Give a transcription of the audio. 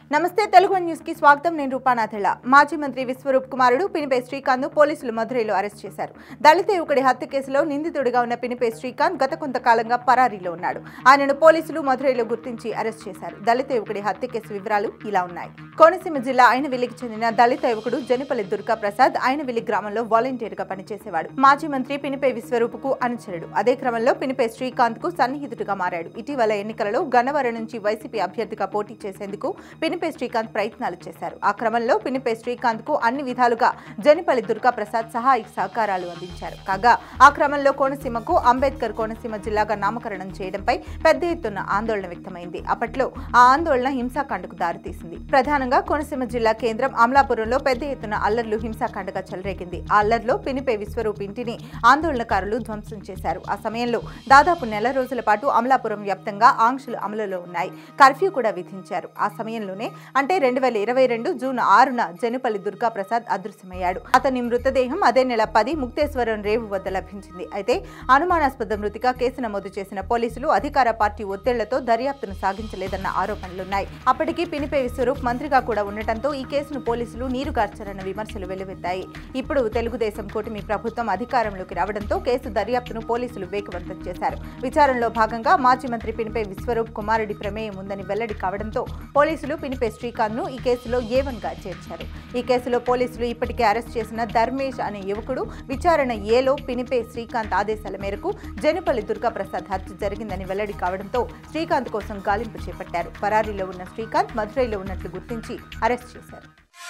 నమస్తే తెలుగు న్యూస్ కి స్వాగతం। నేను రూపానాథెళ్ల। మాజీ మంత్రి విశ్వరూప్ కుమారుడు పినిపే శ్రీకాంత్ పోలీసులు మధురైలో అరెస్ట్ చేశారు। దళిత యువకుడి హత్య కేసులో నిందితుడిగా ఉన్న పినిపే శ్రీకాంత్ గత కొంతకాలంగా పరారీలో ఉన్నాడు। ఆయనను పోలీసులు మధురైలో గుర్తించి అరెస్ట్ చేశారు। దళిత యువకుడి హత్య కేసు వివరాలు ఇలా ఉన్నాయి। కోనసీమ జిల్లా ఐనవిల్లికి చెందిన దళిత యువకుడు జనిపల్లి దుర్గా ప్రసాద్ ఐనవిల్లి గ్రామంలో వాలంటీర్ గా పనిచేసేవాడు। మాజీ మంత్రి పినిపే విశ్వరూప్ కు అనుచరుడు। అదే క్రమంలో పినిపే శ్రీకాంత్ కు సన్నిహితుడిగా మారాడు। ఇటీవల ఎన్నికలలో గన్నవరం నుంచి వైసీపీ అభ్యర్థిగా పోటీ చేసేందుకు పినిపే శ్రీకాంత్ ప్రయత్నాలు చేశారు। ఆ క్రమంలో పినిపే శ్రీకాంత్ కు అన్ని విధాలుగా జనిపల్లి దుర్గా ప్రసాద్ సహాయ సహకారాలు అందించారు। కాగా ఆ క్రమంలో కోనసీమకు అంబేద్కర్ కోనసీమ జిల్లాగా నామకరణం చేయడంపై పెద్ద ఎత్తున ఆందోళన వ్యక్తమైంది। అప్పట్లో ఆ ఆందోళన హింసాకాండకు దారితీసింది। ప్రధానంగా కోనసీమ జిల్లా కేంద్రం అమలాపురంలో పెద్ద ఎత్తున అల్లర్లు హింసాకాండగా చెలరేగింది। ఆ అల్లర్లో పినిపే విశ్వరూప్ ఇంటిని ఆందోళనకారులు ధ్వంసం చేశారు। ఆ సమయంలో దాదాపు నెల రోజుల పాటు అమలాపురం వ్యాప్తంగా ఆంక్షలు అమలులో ఉన్నాయి। కర్ఫ్యూ కూడా విధించారు। ఆ సమయంలోనే అంటే 2022 జూన్ 6న జనిపల్లి దుర్గా ప్రసాద్ అదృశ్యమయ్యాడు। అతని మృతదేహం అదే నెల 10 ముక్తేశ్వరం రేవు వద్ద లభించింది। అయితే అనుమానాస్పద మృతిగా కేసు నమోదు చేసిన పోలీసులు అధికార పార్టీ ఒత్తిళ్లతో దర్యాప్తును సాగించలేదన్న ఆరోపణలున్నాయి। అప్పటికి పినిపే విశ్వరూప్ మంత్రిగా కూడా ఉండటంతో ఈ కేసును పోలీసులు నీరుగార్చారన్న విమర్శలు వెల్లువెత్తాయి। ఇప్పుడు తెలుగుదేశం కూటమి ప్రభుత్వం అధికారంలోకి రావడంతో కేసు దర్యాప్తును పోలీసులు వేగవంతం చేశారు। విచారణలో భాగంగా మాజీ మంత్రి పినిపే విశ్వరూప్ కుమారుడి ప్రమేయం ఉందని వెల్లడి కావడంతో పోలీసులు పినిపే శ్రీకాంత్ ను ఈ కేసులో A1 గా చేర్చారు। ఈ కేసులో పోలీసులు ఇప్పటికే అరెస్ట్ చేసిన ధర్మేష్ అనే యువకుడు విచారణ ఏలో పినిపే శ్రీకాంత్ ఆదేశాల మేరకు జనిపల్లి దుర్గా ప్రసాద్ హత్య జరిగిందని వెల్లడి కావడంతో శ్రీకాంత్ కోసం గాలింపు చేపట్టారు। పరారీలో ఉన్న శ్రీకాంత్ మధురైలో ఉన్నట్లు గుర్తించి అరెస్ట్ చేశారు।